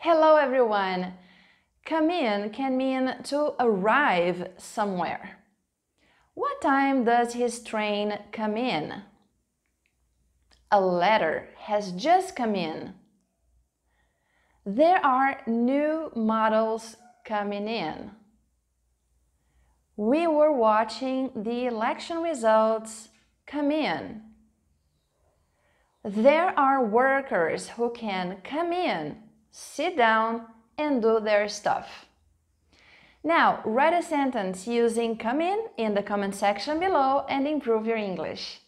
Hello everyone! Come in can mean to arrive somewhere. What time does his train come in? A letter has just come in. There are new models coming in. We were watching the election results come in. There are workers who can come in, sit down, and do their stuff. Now, write a sentence using come in the comment section below and improve your English.